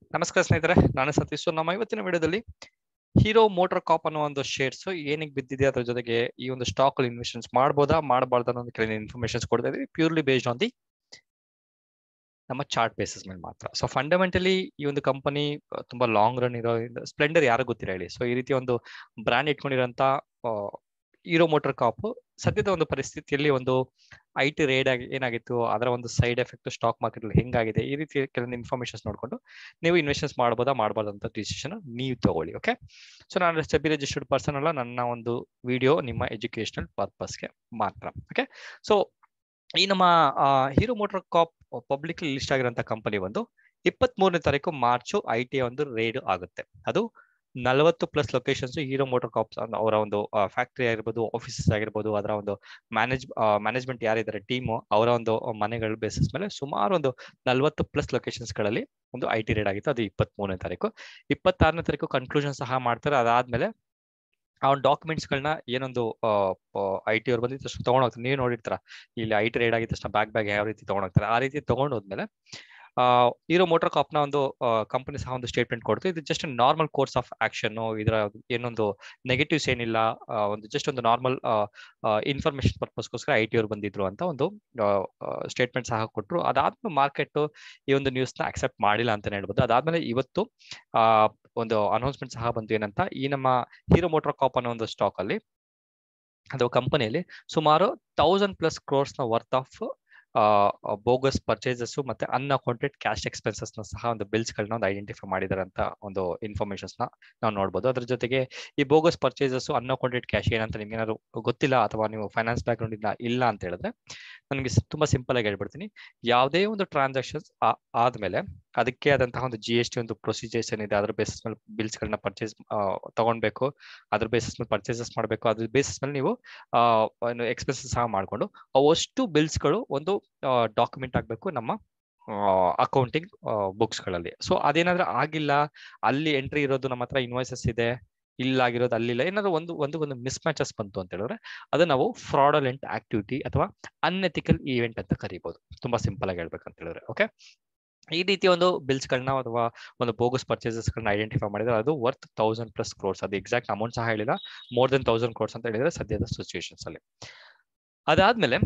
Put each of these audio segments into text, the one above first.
ನಮಸ್ಕಾರ ಸ್ನೇಹಿತರೆ, ನಾನು ಸತೀಶ್. ನಮ್ಮ ಇವತ್ತಿನ ವಿಡಿಯೋದಲ್ಲಿ ಹೀರೋ ಮೋಟಾರ್ ಕಾಪ್ ಅನ್ನೋ ಒಂದು ಶೇರ್ಸ್ ಏನಕ್ಕೆ ಬಿದ್ದಿದೆ, ಅದ್ರ ಜೊತೆಗೆ ಈ ಒಂದು ಸ್ಟಾಕ್ ಅಲ್ಲಿ ಇನ್ವೆಸ್ಟ್ಮೆಂಟ್ ಮಾಡಬಹುದಾ ಮಾಡಬಾರ್ದು ಅನ್ನೋ ಕೆಲವು ಇನ್ಫಾರ್ಮೇಶನ್ಸ್ ಕೊಡ್ತಾ ಇದೀವಿ, ಪ್ಯೂರ್ಲಿ ಬೇಸ್ಡ್ ಆನ್ ದಿ ನಮ್ಮ ಚಾರ್ಟ್ ಬೇಸಿಸ್ ಮೇಲೆ ಮಾತ್ರ. ಸೊ ಫಂಡಮೆಂಟಲಿ ಈ ಒಂದು ಕಂಪನಿ ತುಂಬಾ ಲಾಂಗ್ ರನ್ ಇರೋ ಸ್ಪ್ಲೆಂಡರ್ ಯಾರು ಗೊತ್ತಿಲ್ಲ ಹೇಳಿ. ಸೊ ಈ ರೀತಿ ಒಂದು ಬ್ರ್ಯಾಂಡ್ ಇಟ್ಕೊಂಡಿರೋಂತ ಹೀರೋ ಮೋಟಾರ್ ಕಾಪ್ ಸದ್ಯದ ಒಂದು ಪರಿಸ್ಥಿತಿಯಲ್ಲಿ ಒಂದು IT ರೇಡ್ ಆಗಿ ಏನಾಗಿತ್ತು, ಅದರ ಒಂದು ಸೈಡ್ ಎಫೆಕ್ಟ್ ಸ್ಟಾಕ್ ಮಾರ್ಕೆಟ್ ಅಲ್ಲಿ ಹೆಂಗಾಗಿದೆ, ಈ ರೀತಿ ಕೆಲವೊಂದು ಇನ್ಫಾರ್ಮೇಶನ್ಸ್ ನೋಡ್ಕೊಂಡು ನೀವು ಇನ್ವೆಸ್ಟ್ಮೆಂಟ್ ಮಾಡಬಹುದಾ ಮಾಡಬಾರ್ದು ಅಂತ ಡಿಸಿಷನ್ ನೀವು ತಗೊಳ್ಳಿ. ಓಕೆ, ಸೊ ನಾನು ಸೆಬಿ ರಿಜಿಸ್ಟರ್ಡ್ ಪರ್ಸನ್ ಅಲ್ಲ, ನನ್ನ ಒಂದು ವಿಡಿಯೋ ನಿಮ್ಮ ಎಜುಕೇಶನಲ್ ಪರ್ಪಸ್ಗೆ ಮಾತ್ರ. ಓಕೆ, ಸೊ ಈ ನಮ್ಮ Hero MotoCorp public list ಆಗಿರೋಂಥ ಕಂಪನಿ ಒಂದು 23ನೇ ತಾರೀಕು ಮಾರ್ಚ್ IT ಒಂದು ರೇಡ್ ಆಗುತ್ತೆ. ಅದು 40+ ಲೊಕೇಶನ್ಸ್ ಹೀರೋ ಮೋಟಾರ್ ಕಾಪ್ಸ್ ಅವರ ಒಂದು ಫ್ಯಾಕ್ಟರಿ ಆಗಿರ್ಬೋದು, ಆಫೀಸಸ್ ಆಗಿರ್ಬೋದು, ಅದರ ಒಂದು ಮ್ಯಾನೇಜ್ಮೆಂಟ್ ಯಾರಿದ್ದಾರೆ ಟೀಮು, ಅವರ ಒಂದು ಮನೆಗಳ ಬೇಸಿಸ್ ಮೇಲೆ ಸುಮಾರು ಒಂದು 40+ ಲೊಕೇಶನ್ಸ್ ಗಳಲ್ಲಿ ಒಂದು IT ರೇಡ್ ಆಗಿತ್ತು. ಅದು 23ನೇ ತಾರೀಕು. 26ನೇ ತಾರೀಕು ಕನ್ಕ್ಲೂಷನ್ ಸಹ ಮಾಡ್ತಾರೆ. ಅದಾದ್ಮೇಲೆ ಆ ಒಂದು ಡಾಕ್ಯುಮೆಂಟ್ಸ್ ಗಳನ್ನ ಏನೊಂದು IT ಅವ್ರು ಬಂದಿದ್ದ ತಕ್ಷಣ ತಗೊಂಡೋಗ್ತಾರೆ. ನೀವು ನೋಡಿರ್ತಾರ, ಇಲ್ಲಿ IT ರೇಡ್ ಆಗಿದ ತಕ್ಷಣ ಬ್ಯಾಗ್ ಯಾವ ರೀತಿ ತಗೊಂಡೋಗ್ತಾರೆ, ಆ ರೀತಿ ತಗೊಂಡೋದ್ಮೇಲೆ ಹೀರೋ ಮೋಟಾರ್ ಕಾಪ್ ನ ಒಂದು ಕಂಪನಿ ಸಹ ಒಂದು ಸ್ಟೇಟ್ಮೆಂಟ್ ಕೊಡ್ತು. ಇದು just normal course of action, ಇದರ ಏನೊಂದು ನೆಗೆಟಿವ್ಸ್ ಏನಿಲ್ಲ, ಒಂದು ಜಸ್ಟ್ ಒಂದು ನಾರ್ಮಲ್ ಇನ್ಫಾರ್ಮೇಶನ್ ಪರ್ಪಸ್ಗೋಸ್ಕರ IT ಅವ್ರು ಬಂದಿದ್ರು ಅಂತ ಒಂದು ಸ್ಟೇಟ್ಮೆಂಟ್ ಸಹ ಕೊಟ್ಟರು. ಅದಾದ್ಮೇಲೆ ಮಾರ್ಕೆಟ್ ಈ ಒಂದು ನ್ಯೂಸ್ ನ ಅಕ್ಸೆಪ್ಟ್ ಮಾಡಿಲ್ಲ ಅಂತಾನೆ ಹೇಳ್ಬೋದು. ಅದಾದ್ಮೇಲೆ ಇವತ್ತು ಒಂದು ಅನೌನ್ಸ್ಮೆಂಟ್ ಸಹ ಬಂತು. ಏನಂತ, ಈ ನಮ್ಮ ಹೀರೋ ಮೋಟಾರ್ ಕಾಪ್ ಅನ್ನೋ ಒಂದು ಸ್ಟಾಕ್ ಅಲ್ಲಿ ಅದು ಕಂಪನಿಯಲ್ಲಿ ಸುಮಾರು 1000+ crores ನ ವರ್ತ್ ಆಫ್ ಬೋಗಸ್ ಪರ್ಚೇಸಸ್ ಮತ್ತೆ ಅನ್ಅಕೌಂಟೆಡ್ ಕ್ಯಾಶ್ ಎಕ್ಸ್ಪೆನ್ಸಸ್ ನ ಸಹ ಒಂದು ಬಿಲ್ಸ್ ಗಳನ್ನ ಒಂದು ಐಡೆಂಟಿಫೈ ಮಾಡಿದಾರೆ ಅಂತ ಒಂದು ಇನ್ಫಾರ್ಮೇಶನ್ಸ್ ನ ನಾವು ನೋಡಬಹುದು. ಅದ್ರ ಜೊತೆಗೆ ಈ ಬೋಗಸ್ ಪರ್ಚೇಸಸ್ ಅನ್ಅಕೌಂಟೆಡ್ ಕ್ಯಾಶ್ ಏನಂತ ನಿಮ್ಗೆ ಏನಾದ್ರು ಗೊತ್ತಿಲ್ಲ ಅಥವಾ ನೀವು ಫೈನಾನ್ಸ್ ಬ್ಯಾಕ್ ಗ್ರೌಂಡ್ ಇಲ್ಲ ಅಂತ ಹೇಳಿದ್ರೆ ನನಗೆ ತುಂಬಾ ಸಿಂಪಲ್ ಆಗಿ ಹೇಳ್ಬಿಡ್ತೀನಿ. ಯಾವುದೇ ಒಂದು ಟ್ರಾನ್ಸಾಕ್ಷನ್ಸ್ ಆದ್ಮೇಲೆ ಅದಕ್ಕೆ ಆದಂತಹ ಒಂದು GST ಒಂದು ಪ್ರೊಸೀಜರ್ಸ್ ಏನಿದೆ, ಅದ್ರ ಬೇಸಿಸ್ ಮೇಲೆ ಬಿಲ್ಸ್ ಗಳನ್ನ ಪರ್ಚೇಸ್ ತಗೊಳ್ಬೇಕು, ಅದ್ರ ಬೇಸಿಸ್ ಮೇಲೆ ಪರ್ಚೇಸಸ್ ಮಾಡಬೇಕು. ಅದ್ರ ಬೇಸಿಸ್ ಮೇಲೆ ನೀವು ಎಕ್ಸ್ಪೆನ್ಸಸ್ ಸಹ ಮಾಡ್ಕೊಂಡು ಅವಷ್ಟು ಬಿಲ್ಸ್ ಗಳು ಒಂದು ಡಾಕ್ಯುಮೆಂಟ್ ಆಗಬೇಕು ನಮ್ಮ ಅಕೌಂಟಿಂಗ್ ಬುಕ್ಸ್ ಗಳಲ್ಲಿ. ಸೊ ಅದೇನಾದ್ರೂ ಆಗಿಲ್ಲ, ಅಲ್ಲಿ ಎಂಟ್ರಿ ಇರೋದು ನಮ್ಮ ಹತ್ರ ಇನ್ವಾಯ್ಸಸ್ ಇದೆ, ಇಲ್ಲ ಆಗಿರೋದು ಅಲ್ಲಿಲ್ಲ, ಏನಾದ್ರು ಒಂದು ಮಿಸ್ ಮ್ಯಾಚಸ್ ಬಂತು ಅಂತ ಹೇಳಿದ್ರೆ ಅದು ನಾವು ಫ್ರಾಡಲೆಂಟ್ ಆಕ್ಟಿವಿಟಿ ಅಥವಾ ಅನ್ಎಥಿಕಲ್ ಈವೆಂಟ್ ಅಂತ ಕರಿಬಹುದು. ತುಂಬಾ ಸಿಂಪಲ್ ಆಗಿ ಹೇಳ್ಬೇಕಂತ ಹೇಳಿದ್ರೆ. ಓಕೆ, ಈ ರೀತಿ ಒಂದು ಬಿಲ್ಸ್ ಗಳನ್ನ ಅಥವಾ ಒಂದು ಬೋಗಸ್ ಪರ್ಚೇಸಸ್ ಗಳನ್ನ ಐಡೆಂಟಿಫೈ ಮಾಡಿದ್ರೆ ಅದು ವರ್ತ್ 1000+ crores. ಅದು ಎಕ್ಸಾಕ್ಟ್ ಅಮೌಂಟ್ ಸಹ ಹೇಳಿಲ್ಲ, ಮೋರ್ ದೆನ್ 1000 crores ಅಂತ ಹೇಳಿದ್ರೆ ಸದ್ಯದ ಸಿಚುವೇಶನ್ಸ್ ಅಲ್ಲಿ. ಅದಾದ್ಮೇಲೆ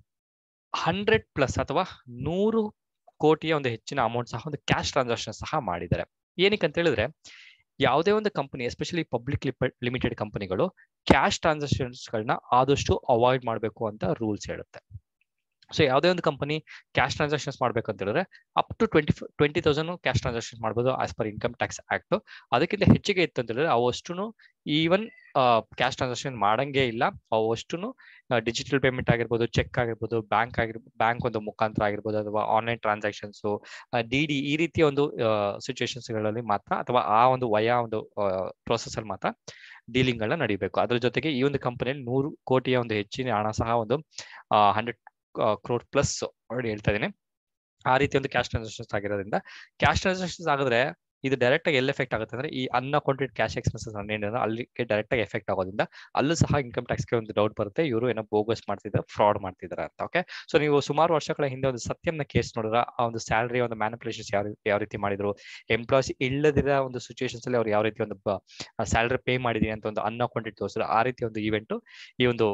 100+ ಅಥವಾ 100 ಕೋಟಿಯ ಒಂದು ಹೆಚ್ಚಿನ ಅಮೌಂಟ್ ಸಹ ಒಂದು ಕ್ಯಾಶ್ ಟ್ರಾನ್ಸಾಕ್ಷನ್ ಸಹ ಮಾಡಿದ್ದಾರೆ. ಏನಕ್ಕೆ ಅಂತ ಹೇಳಿದ್ರೆ ಯಾವುದೇ ಒಂದು ಕಂಪನಿ, ಎಸ್ಪೆಷಲಿ ಪಬ್ಲಿಕ್ ಲಿಮಿಟೆಡ್ ಕಂಪನಿಗಳು ಕ್ಯಾಶ್ ಟ್ರಾನ್ಸಾಕ್ಷನ್ಸ್ ಗಳನ್ನ ಆದಷ್ಟು ಅವಾಯ್ಡ್ ಮಾಡಬೇಕು ಅಂತ ರೂಲ್ಸ್ ಹೇಳುತ್ತೆ. ಸೊ ಯಾವುದೇ ಒಂದು ಕಂಪನಿ ಕ್ಯಾಶ್ ಟ್ರಾನ್ಸಾಕ್ಷನ್ಸ್ ಮಾಡ್ಬೇಕು ಅಂತ ಹೇಳಿದ್ರೆ ಅಪ್ ಟು 20,000 ಕ್ಯಾಶ್ ಟ್ರಾನ್ಸಾಕ್ಷನ್ ಮಾಡ್ಬೋದು as per income tax act. ಅದಕ್ಕಿಂತ ಹೆಚ್ಚಿಗೆ ಇತ್ತು ಅಂತ ಹೇಳಿದ್ರೆ ಅವಷ್ಟು ಈವನ್ ಕ್ಯಾಶ್ ಟ್ರಾನ್ಸಾಕ್ಷನ್ ಮಾಡಂಗೆ ಇಲ್ಲ. ಅವಷ್ಟು ಡಿಜಿಟಲ್ ಪೇಮೆಂಟ್ ಆಗಿರ್ಬೋದು, ಚೆಕ್ ಆಗಿರ್ಬೋದು, ಬ್ಯಾಂಕ್ ಒಂದು ಮುಖಾಂತರ ಆಗಿರ್ಬೋದು, ಅಥವಾ ಆನ್ಲೈನ್ ಟ್ರಾನ್ಸಾಕ್ಷನ್ಸ್, DD, ಈ ರೀತಿಯ ಒಂದು ಸಿಚುವೇಶನ್ಸ್ ಗಳಲ್ಲಿ ಮಾತ್ರ, ಅಥವಾ ಆ ಒಂದು ಒಂದು ಪ್ರೋಸೆಸ್ ಅಲ್ಲಿ ಮಾತ್ರ ಡೀಲಿಂಗ್ ಗಳನ್ನ ನಡಿಬೇಕು. ಅದ್ರ ಜೊತೆಗೆ ಈ ಒಂದು ಕಂಪನಿಯಲ್ಲಿ 100 ಕೋಟಿಯ ಒಂದು ಹೆಚ್ಚಿನ ಹಣ ಸಹ ಒಂದು 100 crore ಪ್ಲಸ್ ಆಲ್ರೆಡಿ ಹೇಳ್ತಾ ಇದೀನಿ. ಆ ರೀತಿ ಒಂದು ಕ್ಯಾಶ್ ಟ್ರಾನ್ಸಾಕ್ಷನ್ಸ್ ಆಗಿರೋದ್ರಿಂದ ಕ್ಯಾಶ್ ಟ್ರಾನ್ಸಾಕ್ಷನ್ಸ್ ಆಗಿದ್ರೆ ಇದು ಡೈರೆಕ್ಟ್ ಆಗಿ ಎಲ್ಲಿ ಎಫೆಕ್ಟ್ ಆಗುತ್ತೆ ಅಂದ್ರೆ ಈ ಅನ್ಅಕೌಂಟೆಡ್ ಕ್ಯಾಶ್ ಎಕ್ಸ್ಪೆನ್ಸಸ್ ಏನಿದೆ ಅಲ್ಲಿಗೆ ಡೈರೆಕ್ಟ್ ಆಗಿ ಎಫೆಕ್ಟ್ ಆಗೋದ್ರಿಂದ ಅಲ್ಲೂ ಸಹ ಇನ್ಕಮ್ ಟ್ಯಾಕ್ಸ್ಗೆ ಒಂದು ಡೌಟ್ ಬರುತ್ತೆ, ಇವರು ಏನೋ ಬೋಗಸ್ ಮಾಡ್ತಿದ್ದಾರೆ, ಫ್ರಾಡ್ ಮಾಡ್ತಿದ್ದಾರೆ ಅಂತ. ಓಕೆ, ಸೊ ನೀವು ಸುಮಾರು ವರ್ಷಗಳ ಹಿಂದೆ ಒಂದು ಸತ್ಯಂನ ಕೇಸ್ ನೋಡಿದ್ರೆ ಆ ಒಂದು ಸ್ಯಾಲರಿ ಒಂದು ಮ್ಯಾನಿಪುಲೇಷನ್ಸ್ ಯಾವ ರೀತಿ ಮಾಡಿದ್ರು, ಎಂಪ್ಲಾಯ್ಸ್ ಇಲ್ಲದಿರೋ ಒಂದು ಸಿಚುವೇಶನ್ಸ್ ಅಲ್ಲಿ ಅವ್ರು ಯಾವ ರೀತಿ ಒಂದು ಸ್ಯಾಲರಿ ಪೇ ಮಾಡಿದೀನಿ ಅಂತ ಒಂದು ಅನ್ಅಕೌಂಟೆಡ್ ತೋರಿಸಿದ್ರು. ಆ ರೀತಿ ಒಂದು ಇವೆಂಟ್ ಈ ಒಂದು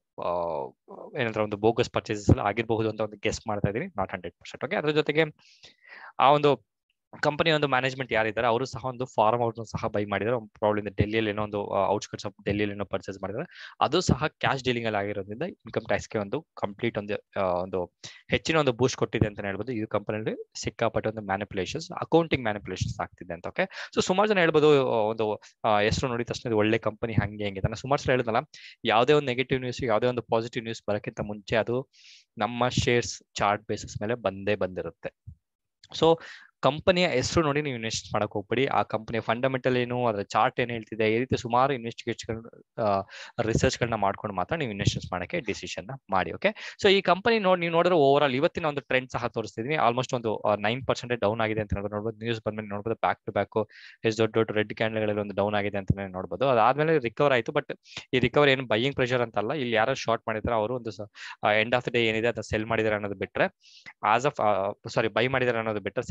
ಏನಂದ್ರೆ ಒಂದು ಬೋಗಸ್ ಪರ್ಚೇಸಸ್ ಆಗಿರಬಹುದು ಅಂತ ಒಂದು ಗೆಸ್ ಮಾಡ್ತಾ ಇದೀನಿ, ನಾಟ್ 100%. ಓಕೆ, ಅದ್ರ ಜೊತೆಗೆ ಆ ಒಂದು ಕಂಪನಿ ಒಂದು ಮ್ಯಾನೇಜ್ಮೆಂಟ್ ಯಾರಿದ್ದಾರೆ ಅವರು ಸಹ ಒಂದು ಫಾರ್ಮ್ ಔಟ್ ಸಹ ಬೈ ಮಾಡಿದ್ದಾರೆ. ಪ್ರಾಬ್ಲಮ್ ಡೆಲ್ಲಿಯಲ್ಲಿ ಏನೋ ಒಂದು ಔಟ್ಸ್ಕಟ್ಸ್ ಆಫ್ ಡೆಲ್ಲಿಯಲ್ಲಿ ಏನೋ ಪರ್ಚೇಸ್ ಮಾಡಿದ್ದಾರೆ. ಅದು ಸಹ ಕ್ಯಾಶ್ ಡೀಲಿಂಗ್ ಅಲ್ಲಿ ಆಗಿರೋದ್ರಿಂದ ಇನ್ಕಮ್ ಟ್ಯಾಕ್ಸ್ಗೆ ಒಂದು ಕಂಪ್ಲೀಟ್ ಒಂದು ಹೆಚ್ಚಿನ ಒಂದು ಬೂಸ್ಟ್ ಕೊಟ್ಟಿದೆ ಅಂತ ಹೇಳ್ಬೋದು. ಈ ಕಂಪನಿಯಲ್ಲಿ ಸಿಕ್ಕಾಪಟ್ಟೆ ಒಂದು ಮ್ಯಾನಿಪುಲೇಷನ್ಸ್, ಅಕೌಂಟಿಂಗ್ ಮ್ಯಾನಿಪುಲೇಷನ್ಸ್ ಆಗ್ತಿದೆ ಅಂತ. ಓಕೆ, ಸೊ ಸುಮಾರು ಜನ ಹೇಳ್ಬೋದು ಒಂದು ಹೆಸರು ನೋಡಿದ ತಕ್ಷಣ ಇದು ಒಳ್ಳೆ ಕಂಪನಿ ಹಂಗೆ ಹೆಂಗೆ. ನಾನು ಸುಮಾರು ಸಲ ಹೇಳಿದ್ನಲ್ಲ, ಯಾವುದೇ ಒಂದು ನೆಗೆಟಿವ್ ನ್ಯೂಸ್, ಯಾವುದೇ ಒಂದು ಪಾಸಿಟಿವ್ ನ್ಯೂಸ್ ಬರೋಕ್ಕಿಂತ ಮುಂಚೆ ಅದು ನಮ್ಮ ಶೇರ್ಸ್ ಚಾರ್ಟ್ ಬೇಸಿಸ್ ಮೇಲೆ ಬಂದಿರುತ್ತೆ. ಸೊ ಕಂಪನಿಯ ಹೆಸರು ನೋಡಿ ನೀವು ಇನ್ವೆಸ್ಟ್ ಮಾಡಕ್ ಹೋಗ್ಬೇಡಿ. ಆ ಕಂಪನಿಯ ಫಂಡಮೆಂಟಲ್ ಏನು, ಅದರ ಚಾರ್ಟ್ ಏನ್ ಹೇಳ್ತಿದೆ, ಈ ರೀತಿ ಸುಮಾರು ಇನ್ವೆಸ್ಟಿಗೇಷನ್ ರಿಸರ್ಚ್ ಗಳನ್ನ ಮಾಡ್ಕೊಂಡು ಮಾತ್ರ ನೀವು ಇನ್ವೆಸ್ಟ್ ಮಾಡಕ್ಕೆ ಡಿಸಿಷನ್ ಮಾಡಿ. ಓಕೆ, ಸೊ ಈ ಕಂಪನಿ ನೀವು ನೋಡಿದ್ರೆ ಓವರ್ ಆಲ್ ಇವತ್ತಿನ ಒಂದು ಟ್ರೆಂಡ್ ಸಹ ತೋರಿಸ್ತಿದ್ವಿ. ಆಲ್ಮೋಸ್ಟ್ ಒಂದು 9% ಡೌನ್ ಆಗಿದೆ ಅಂತ ನೋಡ್ಬೋದು. ನ್ಯೂಸ್ ಬಂದ್ಮೇಲೆ ನೋಡ್ಬೋದು ಬ್ಯಾಕ್ ಟು ಬ್ಯಾಕ್ ಎಷ್ಟು ದೊಡ್ಡ ರೆಡ್ ಕ್ಯಾಂಡಲ್ಗಳಲ್ಲಿ ಒಂದು ಡೌನ್ ಆಗಿದೆ ಅಂತ ನೋಡ್ಬೋದು. ಅದಾದ್ಮೇಲೆ ರಿಕವರ್ ಆಯ್ತು, ಬಟ್ ಈ ರಿಕವರ್ ಏನು ಬೈಯಿಂಗ್ ಪ್ರೆಷರ್ ಅಂತಲ್ಲ. ಇಲ್ಲಿ ಯಾರು ಶಾರ್ಟ್ ಮಾಡಿದ್ರೆ ಅವರು ಒಂದು ಎಂಡ್ ಆಫ್ ದ ಡೇ ಏನಿದೆ ಅದನ್ನ ಸೆಲ್ ಮಾಡಿದಾರೆ ಅನ್ನೋದು ಬಿಟ್ರೆ, ಬೈ ಮಾಡಿದಾರೆ ಅನ್ನೋದು ಬಿಟ್ಟರೆ ಸೆಲ್ ಮಾಡಿ ಬೈ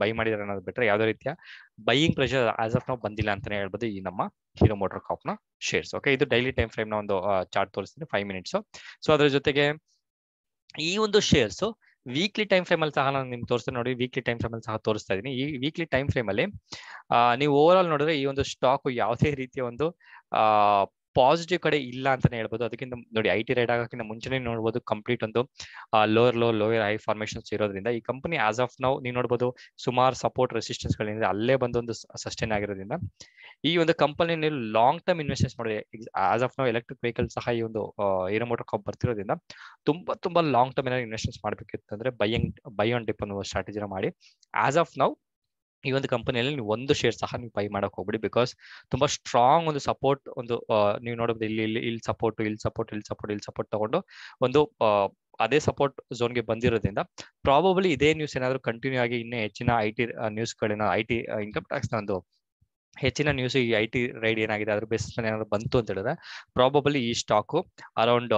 ಮಾಡಿದಾರೆ ಅನ್ನೋದು ಬಿಟ್ಟರೆ ಯಾವುದೇ ರೀತಿಯ ಬೈಯಿಂಗ್ ಪ್ರೆಷರ್ ಆಸ್ ಆಫ್ ನಾವು ಬಂದಿಲ್ಲ ಅಂತಾನೆ ಹೇಳ್ಬೋದು ಈ ನಮ್ಮ ಹೀರೋ ಮೋಟರ್ ಕಾಪ್ನ ಶೇರ್ಸ್. ಓಕೆ, ಇದು ಡೈಲಿ ಟೈಮ್ ಫ್ರೇಮ್ ನ ಒಂದು ಚಾರ್ಟ್ ತೋರಿಸ್ತೀನಿ 5 ಮಿನಿಟ್ಸ್. ಸೊ ಅದ್ರ ಜೊತೆಗೆ ಈ ಒಂದು ಶೇರ್ಸ್ ವೀಕ್ಲಿ ಟೈಮ್ ಫ್ರೇಮ್ ಅಲ್ಲಿ ಸಹ ನಾನು ನಿಮ್ಗೆ ತೋರಿಸ್ತೀನಿ ನೋಡಿ. ವೀಕ್ಲಿ ಟೈಮ್ ಫ್ರೇಮ್ ಅಲ್ಲಿ ಸಹ ತೋರಿಸ್ತಾ ಇದೀನಿ. ಈ ವೀಕ್ಲಿ ಟೈಮ್ ಫ್ರೇಮ್ ಅಲ್ಲಿ ನೀವು ಓವರ್ ಆಲ್ ನೋಡಿದ್ರೆ ಈ ಒಂದು ಸ್ಟಾಕ್ ಯಾವುದೇ ರೀತಿಯ ಒಂದು ಪಾಸಿಟಿವ್ ಕಡೆ ಇಲ್ಲ ಅಂತಾನೆ ಹೇಳ್ಬೋದು. ಅದಕ್ಕಿಂತ ನೋಡಿ IT ರೈಡ್ ಆಗೋಕ್ಕಿಂತ ಮುಂಚೆನೇ ನೋಡ್ಬೋದು ಕಂಪ್ಲೀಟ್ ಒಂದು ಲೋಯರ್ ಹೈ ಫಾರ್ಮೇಶನ್ಸ್ ಇರೋದ್ರಿಂದ ಈ ಕಂಪನಿ ಆಸ್ ಆಫ್ ನಾವು ನೀವು ನೋಡ್ಬೋದು ಸುಮಾರು ಸಪೋರ್ಟ್ ರೆಸಿಸ್ಟೆನ್ಸ್ ಗಳಿಂದ ಅಲ್ಲೇ ಬಂದೊಂದು ಸಸ್ಟೈನ್ ಆಗಿರೋದ್ರಿಂದ ಈ ಒಂದು ಕಂಪನಿ ನೀವು ಲಾಂಗ್ ಟರ್ಮ್ ಇನ್ವೆಸ್ಟ್ಮೆಂಟ್ ಮಾಡಿ ಆಸ್ ಆಫ್ ನಾವು ಎಲೆಕ್ಟ್ರಿಕ್ ವೆಹಿಕಲ್ ಸಹ ಈ ಒಂದು ಹೀರೋ ಮೋಟರ್ ಕಾಪ್ ಬರ್ತಿರೋದ್ರಿಂದ ತುಂಬಾ ಲಾಂಗ್ ಟರ್ಮ್ ಏನಾದ್ರು ಇನ್ವೆಸ್ಟ್ಮೆಂಟ್ ಮಾಡಬೇಕಿತ್ತು ಅಂದ್ರೆ ಬೈ ಆನ್ ಡಿಪ್ ಅನ್ನೋ ಸ್ಟ್ರಾಟಜಿನ ಮಾಡಿ. ಆಸ್ ಆಫ್ ನಾವು ಈ ಒಂದು ಕಂಪನಿಯಲ್ಲಿ ನೀವು ಒಂದು ಶೇರ್ ಸಹ ನೀವು ಬೈ ಮಾಡಕ್ ಹೋಗ್ಬಿಡಿ. ಬಿಕಾಸ್ ತುಂಬಾ ಸ್ಟ್ರಾಂಗ್ ಒಂದು ಸಪೋರ್ಟ್ ಒಂದು ನೀವು ನೋಡಬಹುದು ಇಲ್ಲಿ ಸಪೋರ್ಟ್ ತಗೊಂಡು ಒಂದು ಅದೇ ಸಪೋರ್ಟ್ ಝೋನ್ಗೆ ಬಂದಿರೋದ್ರಿಂದ ಪ್ರಾಬಬಲಿ ಇದೇ ನ್ಯೂಸ್ ಏನಾದ್ರು ಕಂಟಿನ್ಯೂ ಆಗಿ ಇನ್ನೂ ಹೆಚ್ಚಿನ IT ನ್ಯೂಸ್ಗಳನ್ನ IT ಇನ್ಕಮ್ ಟ್ಯಾಕ್ಸ್ ನ ಒಂದು ಹೆಚ್ಚಿನ ನ್ಯೂಸ್ ಈ IT ರೈಡ್ ಏನಾಗಿದೆ ಅದ್ರ ಬೇಸಿಸ್ ಮೇಲೆ ಏನಾದ್ರು ಬಂತು ಅಂತ ಹೇಳಿದ್ರೆ ಪ್ರಾಬಬಲಿ ಈ ಸ್ಟಾಕ್ ಅರೌಂಡ್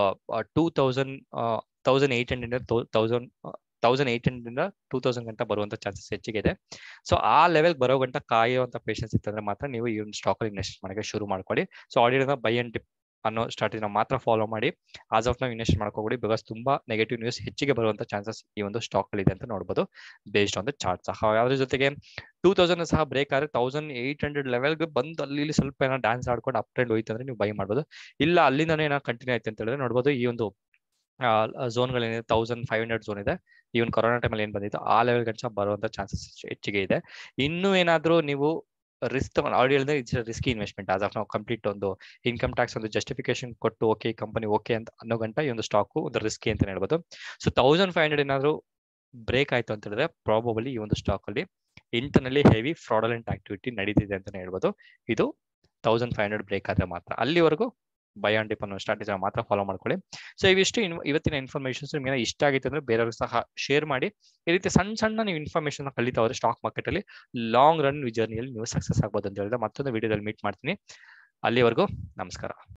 1800 ಗಂಟ ಬರುವಂತ ಚಾನ್ಸಸ್ ಹೆಚ್ಚಿಗೆ ಇದೆ. ಸೊ ಆ ಲೆವೆಲ್ ಬರೋ ಗಂಟ ಕಾಯುವಂತ ಪೇಷನ್ಸ್ ಇತ್ತಂದ್ರೆ ಮಾತ್ರ ನೀವು ಈ ಒಂದು ಸ್ಟಾಕ್ ಅಲ್ಲಿ ಇನ್ವೆಸ್ಟ್ ಮಾಡಕ್ಕೆ ಶುರು ಮಾಡ್ಕೊಳ್ಳಿ. So already buy and dip ಅನ್ನೋ ಸ್ಟ್ರಾಟಜಿನ ಮಾತ್ರ ಫಾಲೋ ಮಾಡಿ ಆಸ್ ಆಫ್ ನಾವು ಇನ್ವೆಸ್ಟ್ ಮಾಡ್ಕೋಬೇಡಿ. ಬಿಕಾಸ್ ತುಂಬಾ ನೆಗೆಟಿವ್ ನ್ಯೂಸ್ ಹೆಚ್ಚಿಗೆ ಬರುವಂತ ಚಾನ್ಸಸ್ ಈ ಒಂದು ಸ್ಟಾಕ್ ಅಲ್ಲಿ ಇದೆ ಅಂತ ನೋಡಬಹುದು ಬೇಸ್ಡ್ ಆನ್ ದ ಚಾರ್ಟ್ ಸಹ. ಯಾವ್ದ್ರ ಜೊತೆಗೆ 2000 ಸಹ ಬ್ರೇಕ್ ಆದ್ರೆ 1800 ಲೆವೆಲ್ಗೆ ಬಂದು ಅಲ್ಲಿ ಸ್ವಲ್ಪ ಏನೋ ಡ್ಯಾನ್ಸ್ ಆಡ್ಕೊಂಡು ಅಪ್ ಟ್ರೆಂಡ್ ಹೋಯ್ತು ಅಂದ್ರೆ ನೀವು ಬೈ ಮಾಡ್ಬೋದು. ಇಲ್ಲ ಅಲ್ಲಿಂದಾನೇ ಏನೋ ಕಂಟಿನ್ಯೂ ಆಯ್ತು ಅಂತ ಹೇಳಿದ್ರೆ ನೋಡ್ಬೋದು ಈ ಒಂದು ಝೋನ್ಗಳೇನಿದೆ 1500 ಝೋನ್ ಇದೆ. ಈ ಒಂದು ಕೊರೋನಾ ಟೈಮಲ್ಲಿ ಏನ್ ಬಂದಿತ್ತು ಆ ಲೆವೆಲ್ ಗಂಟ ಬರುವಂತ ಚಾನ್ಸಸ್ ಹೆಚ್ಚಿಗೆ ಇದೆ. ಇನ್ನು ಏನಾದ್ರೂ ನೀವು ರಿಸ್ಕ್ ಆಲ್ರೆಡಿ ಹೇಳಿದ್ರೆ it's risky investment as of ನಾವು ಕಂಪ್ಲೀಟ್ ಒಂದು ಇನ್ಕಮ್ ಟ್ಯಾಕ್ಸ್ ಒಂದು ಜಸ್ಟಿಫಿಕೇಶನ್ ಕೊಟ್ಟು ಓಕೆ ಕಂಪನಿ ಓಕೆ ಅಂತ ಅನ್ನೋ ಗಂಟ ಈ ಒಂದು ಸ್ಟಾಕ್ ಒಂದು ರಿಸ್ಕಿ ಅಂತ ಹೇಳ್ಬೋದು. ಸೊ 1500 ಏನಾದ್ರು ಬ್ರೇಕ್ ಆಯ್ತು ಅಂತ ಹೇಳಿದ್ರೆ ಪ್ರಾಬಬಲಿ ಈ ಒಂದು ಸ್ಟಾಕ್ ಅಲ್ಲಿ ಇಂಟರ್ನಲ್ಲಿ ಹೆವಿ ಫ್ರಾಡಲೆಂಟ್ ಆಕ್ಟಿವಿಟಿ ನಡೀತಿದೆ ಅಂತಾನೆ ಹೇಳ್ಬೋದು. ಇದು 1500 ಬ್ರೇಕ್ ಆದ್ರೆ ಮಾತ್ರ ಅಲ್ಲಿವರೆಗೂ ಬೈ ಆನ್ ಡಿಪ್ ಅನ್ನೋ ಸ್ಟ್ರಾಟಜಿ ಮಾತ್ರ ಫಾಲೋ ಮಾಡ್ಕೊಳ್ಳಿ. ಸೊ ಇವಿಷ್ಟು ಇವತ್ತಿನ ಇನ್ಫಾರ್ಮೇಶನ್ಸ್ ನಿಮಗೆ ಇಷ್ಟ ಆಗಿತ್ತು ಅಂದ್ರೆ ಬೇರೆಯವ್ರಿಗೆ ಸಹ ಶೇರ್ ಮಾಡಿ. ಈ ರೀತಿ ಸಣ್ಣ ನೀವು ಇನ್ಫಾರ್ಮೇಶನ್ ಕಲಿತಾ ಹೋದ್ರೆ ಸ್ಟಾಕ್ ಮಾರ್ಕೆಟ್ ಅಲ್ಲಿ ಲಾಂಗ್ ರನ್ ಜರ್ನಿಯಲ್ಲಿ ನೀವು ಸಕ್ಸಸ್ ಆಗ್ಬೋದು ಅಂತ ಹೇಳಿದ್ರೆ ಮತ್ತೊಂದು ವಿಡಿಯೋದಲ್ಲಿ ಮೀಟ್ ಮಾಡ್ತೀನಿ. ಅಲ್ಲಿವರೆಗೂ ನಮಸ್ಕಾರ.